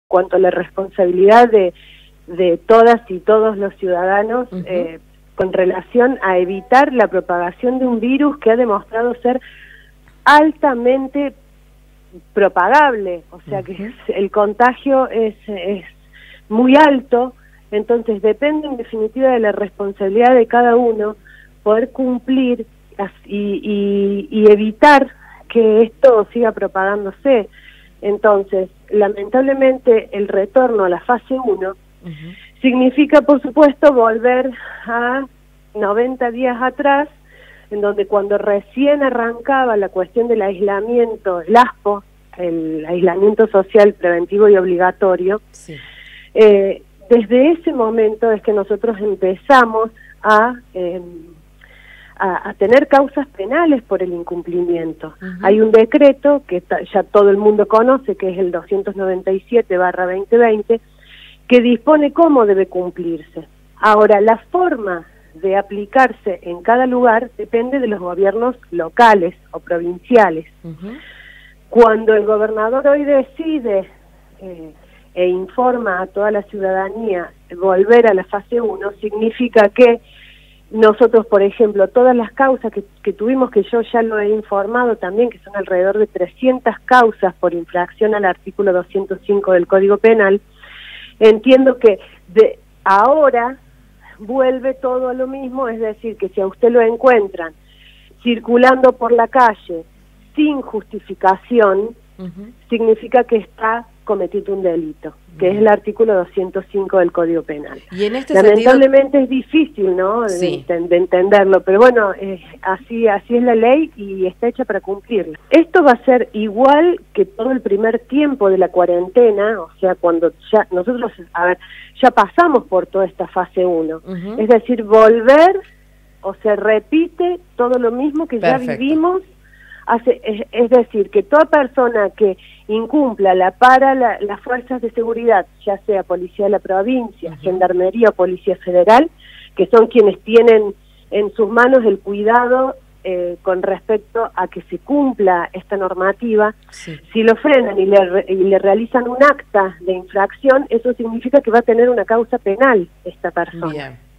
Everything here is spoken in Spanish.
cuanto a la responsabilidad de todas y todos los ciudadanos con relación a evitar la propagación de un virus que ha demostrado ser altamente propagable, o sea que el contagio es muy alto, entonces depende en definitiva de la responsabilidad de cada uno poder cumplir y evitar que esto siga propagándose. Entonces, lamentablemente el retorno a la fase 1 significa, por supuesto, volver a 90 días atrás, en donde cuando recién arrancaba la cuestión del aislamiento, el ASPO, el aislamiento social preventivo y obligatorio, desde ese momento es que nosotros empezamos a tener causas penales por el incumplimiento. Hay un decreto que ya todo el mundo conoce, que es el 297/2020, que dispone cómo debe cumplirse. Ahora, la forma de aplicarse en cada lugar depende de los gobiernos locales o provinciales. Cuando el gobernador hoy decide e informa a toda la ciudadanía volver a la fase 1, significa que nosotros, por ejemplo, todas las causas que tuvimos, que yo ya lo he informado también, que son alrededor de 300 causas por infracción al artículo 205 del Código Penal, entiendo que de ahora vuelve todo a lo mismo, es decir, que si a usted lo encuentran circulando por la calle sin justificación, significa que está cometiendo un delito, que es el artículo 205 del Código Penal. Y en este lamentablemente sentido... es difícil, ¿no?, de entenderlo, pero bueno, así es la ley y está hecha para cumplirla. Esto va a ser igual que todo el primer tiempo de la cuarentena, o sea, cuando ya nosotros, ya pasamos por toda esta fase 1, es decir, volver, o se repite todo lo mismo que ya vivimos. Es decir, que toda persona que incumpla las fuerzas de seguridad, ya sea policía de la provincia, gendarmería o policía federal, que son quienes tienen en sus manos el cuidado con respecto a que se cumpla esta normativa, si lo frenan y le realizan un acta de infracción, eso significa que va a tener una causa penal esta persona.